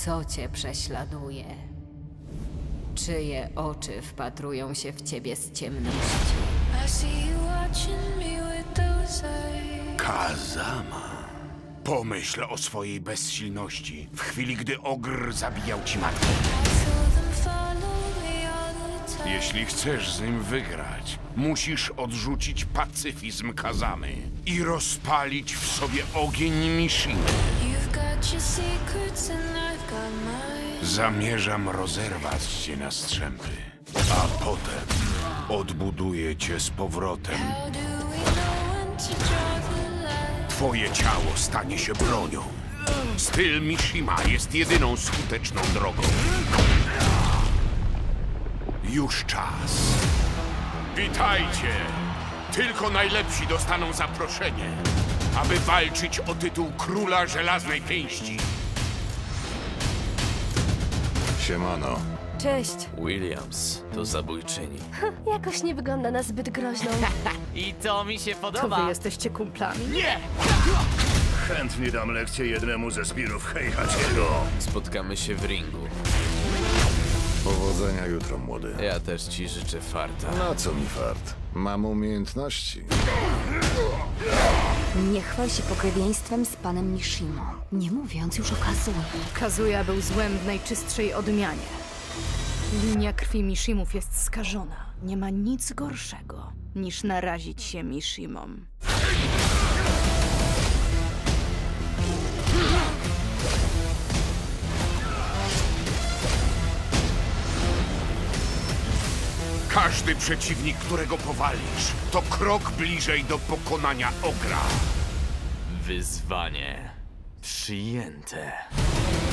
Co cię prześladuje? Czyje oczy wpatrują się w ciebie z ciemności? Kazama. Pomyśl o swojej bezsilności w chwili, gdy ogr zabijał ci matkę. Jeśli chcesz z nim wygrać, musisz odrzucić pacyfizm Kazamy i rozpalić w sobie ogień Mishimy. Zamierzam rozerwać cię na strzępy, a potem odbuduję cię z powrotem. Twoje ciało stanie się bronią. Styl Mishima jest jedyną skuteczną drogą. Już czas. Witajcie! Tylko najlepsi dostaną zaproszenie, aby walczyć o tytuł Króla Żelaznej Pięści. Siemano. Cześć. Williams to zabójczyni. Jakoś nie wygląda na zbyt groźną. I to mi się To podoba. wy jesteście kumplami? Nie! Chętnie dam lekcję jednemu ze Spirów Heihachiego. Spotkamy się w ringu. Powodzenia jutro, młody. Ja też ci życzę farta. Na co mi fart? Mam umiejętności. Nie chwal się pokrewieństwem z panem Mishimą, nie mówiąc już o Kazuyi. Kazuya był złem w najczystszej odmianie. Linia krwi Mishimów jest skażona. Nie ma nic gorszego, niż narazić się Mishimom. Każdy przeciwnik, którego powalisz, to krok bliżej do pokonania ogra. Wyzwanie przyjęte.